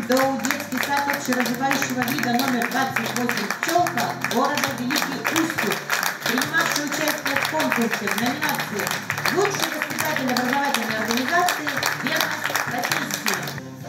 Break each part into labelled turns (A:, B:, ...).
A: МДОУ «Детский сад общеразвивающего вида номер 28 «Пчелка» города Великий Устюг, принимавший участие в конкурсе в номинации «Лучший воспитатель образовательной организации. Верность профессии».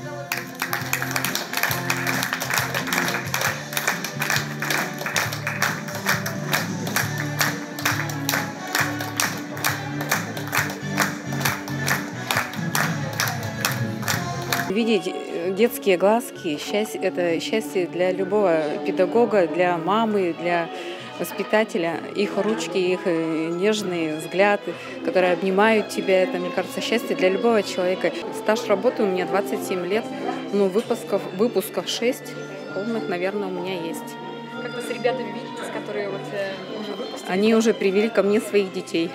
B: Видеть детские глазки, счастье, это счастье для любого педагога, для мамы, для воспитателя. Их ручки, их нежный взгляд, которые обнимают тебя, это, мне кажется, счастье для любого человека. Стаж работы у меня 27 лет, но выпусков 6 полных, наверное, у меня есть.
C: Как вы с ребятами видитесь, которые уже выпустили?
B: Они уже привели ко мне своих детей.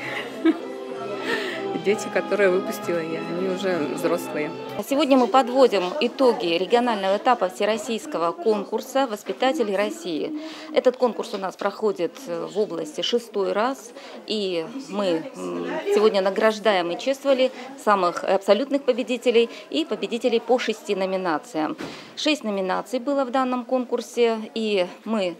B: Дети, которые выпустила я, они уже взрослые.
D: Сегодня мы подводим итоги регионального этапа всероссийского конкурса «Воспитатели России». Этот конкурс у нас проходит в области 6-й раз, и мы сегодня награждаем и чествовали самых абсолютных победителей и победителей по 6 номинациям. 6 номинаций было в данном конкурсе, и мы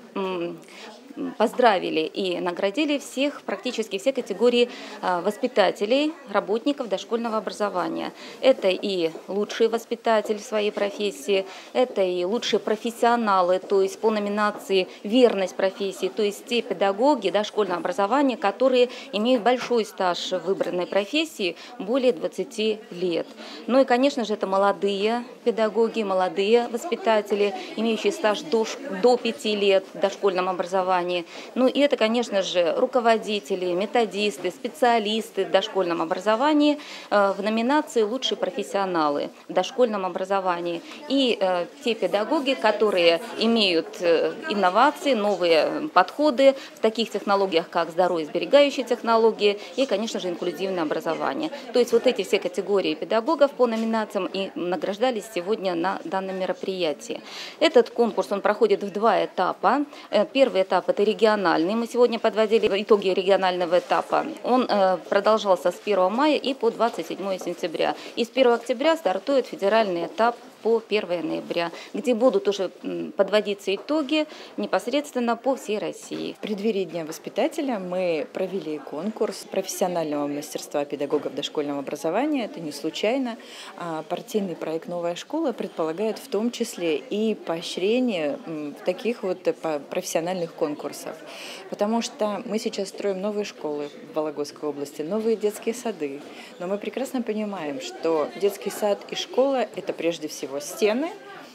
D: поздравили и наградили практически все категории воспитателей, работников дошкольного образования. Это и лучший воспитатель в своей профессии, это и лучшие профессионалы, то есть по номинации «Верность профессии», то есть те педагоги дошкольного образования, которые имеют большой стаж в выбранной профессии, более 20 лет. Ну и, конечно же, это молодые педагоги, молодые воспитатели, имеющие стаж до 5 лет в дошкольном образовании. Ну и это, конечно же, руководители, методисты, специалисты в дошкольном образовании в номинации «Лучшие профессионалы в дошкольном образовании». И те педагоги, которые имеют инновации, новые подходы в таких технологиях, как здоровье-сберегающие технологии и, конечно же, инклюзивное образование. То есть вот эти все категории педагогов по номинациям и награждались сегодня на данном мероприятии. Этот конкурс, он проходит в 2 этапа. Первый этап – это региональный. Мы сегодня подводили итоги регионального этапа. Он продолжался с 1 мая и по 27 сентября. И с 1 октября стартует федеральный этап по 1 ноября, где будут уже подводиться итоги непосредственно по всей России.
E: В преддверии Дня воспитателя мы провели конкурс профессионального мастерства педагогов дошкольного образования. Это не случайно. Партийный проект «Новая школа» предполагает в том числе и поощрение таких вот профессиональных конкурсов. Потому что мы сейчас строим новые школы в Вологодской области, новые детские сады. Но мы прекрасно понимаем, что детский сад и школа – это прежде всего стены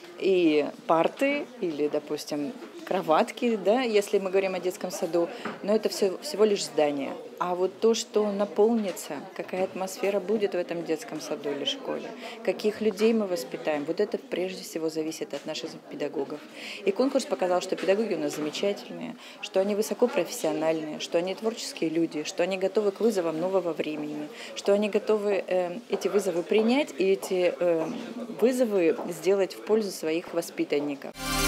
E: и парты или, допустим, кроватки, да, если мы говорим о детском саду, но это всего лишь здание. А вот то, что наполнится, какая атмосфера будет в этом детском саду или школе, каких людей мы воспитаем, вот это прежде всего зависит от наших педагогов. И конкурс показал, что педагоги у нас замечательные, что они высокопрофессиональные, что они творческие люди, что они готовы к вызовам нового времени, что они готовы эти вызовы принять и эти вызовы сделать в пользу своих воспитанников.